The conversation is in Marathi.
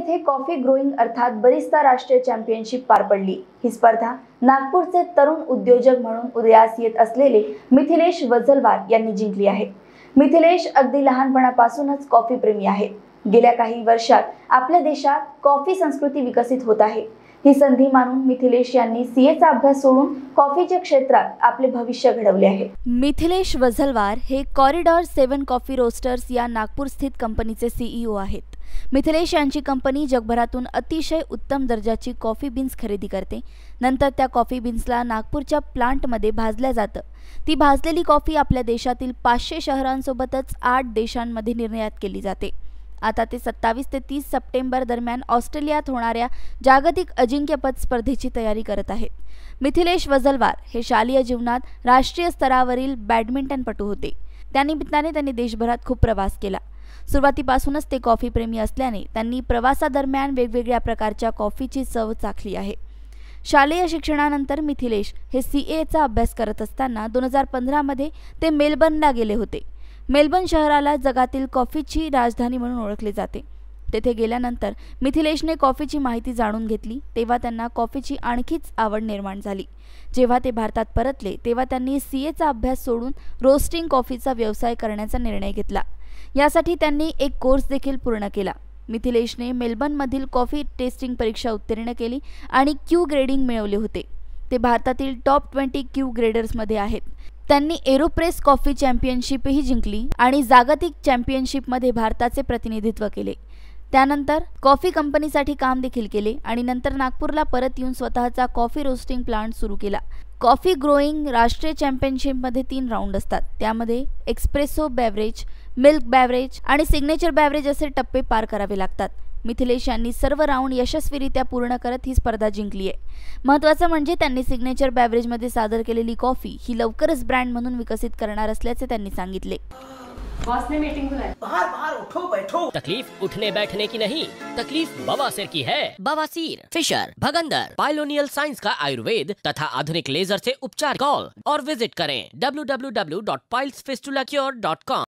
येथे कॉफी ग्रोईंग अर्थात बरिस्ता राष्ट्रीय चॅम्पियनशिप पार पडली। ही स्पर्धा नागपूरचे तरुण उद्योजक म्हणून उदयास येत असलेले मिथिलेश वझलवार यांनी जिंकली आहे। मिथिलेश अगदी लहानपणापासूनच कॉफी प्रेमी आहे। गेल्या काही वर्षात आपल्या देशात कॉफी संस्कृती विकसित होत आहे। ही संधी मानून मिथिलेश यांनी सीएचा अभ्यास सोडून कॉफीच्या क्षेत्रात आपले भविष्य घडवले आहे। मिथिलेश वझलवार हे कॉरिडॉर 7 कॉफी रोस्टर्स या नागपूर स्थित कंपनीचे सीईओ आहेत। मिथिलेश यांची कंपनी जगभरातून अतिशय उत्तम दर्जाची कॉफी बीन्स खरेदी करते। नंतर त्या कॉफी बीन्सला नागपूरच्या प्लांटमध्ये भाजल्या जातं। ती भाजलेली कॉफी आपल्या देशातील 500 शहरांसोबतच 8 देशांमध्ये निर्यात केली जाते। आता ते 27 ते 30 सप्टेंबर दरम्यान ऑस्ट्रेलियात होणाऱ्या जागतिक अजिंक्यपद स्पर्धेची तयारी करत आहेत। मिथिलेश वझलवार हे शालेय जीवनात राष्ट्रीय स्तरावरील बॅडमिंटनपटू होते। त्यानिमित्ताने त्यांनी देशभरात खूप प्रवास केला। सुरुवातीपासूनच ते कॉफी प्रेमी असल्याने त्यांनी प्रवासादरम्यान वेगवेगळ्या प्रकारच्या कॉफीची चव चाखली आहे। शालेय शिक्षणानंतर मिथिलेश हे सीएचा अभ्यास करत असताना 2015 मध्ये ते मेलबर्नला गेले होते। मेलबर्न शहराला जगातील कॉफीची राजधानी म्हणून ओळखले जाते। तेथे गेल्यानंतर मिथिलेशने कॉफीची माहिती जाणून घेतली, तेव्हा त्यांना कॉफीची आणखीच आवड निर्माण झाली। जेव्हा ते भारतात परतले तेव्हा त्यांनी सीएचा अभ्यास सोडून रोस्टिंग कॉफीचा व्यवसाय करण्याचा निर्णय घेतला। यासाठी त्यांनी एक कोर्स देखील पूर्ण केला। मिथिलेशने मेलबर्नमधील कॉफी टेस्टिंग परीक्षा उत्तीर्ण केली आणि क्यू ग्रेडिंग मिळवले होते। ते भारतातील टॉप 20 क्यू ग्रेडर्समध्ये आहेत। त्यांनी एरोप्रेस कॉफी चॅम्पियनशिपही जिंकली आणि जागतिक चॅम्पियनशिपमध्ये भारताचे प्रतिनिधित्व केले। त्यानंतर कॉफी कंपनीसाठी काम देखील केले आणि नंतर नागपूरला परत येऊन स्वतःचा कॉफी रोस्टिंग प्लांट सुरू केला। कॉफी ग्रोईंग राष्ट्रीय चॅम्पियनशिपमध्ये 3 राऊंड असतात। त्यामध्ये एक्सप्रेसो बेवरेज, मिल्क बेवरेज आणि सिग्नेचर बेवरेज असे टप्पे पार करावे लागतात। मिथिलेश यांनी सर्व राऊंड यशस्वीरित्या पूर्ण करत ही स्पर्धा जिंकली आहे। महत्त्वाचं म्हणजे त्यांनी सिग्नेचर बेवरेजमध्ये सादर केलेली कॉफी ही लवकरच ब्रँड म्हणून विकसित करणार असल्याचे त्यांनी सांगितले। बॉस ने मीटिंग बुलाई। बाहर बाहर उठो बैठो। तकलीफ उठने बैठने की नहीं, तकलीफ बवासीर की है। बवासीर, फिशर, भगंदर, पाइलोनियल साइंस का आयुर्वेद तथा आधुनिक लेजर से उपचार। कॉल और विजिट करें www.pilesfistulacure.com।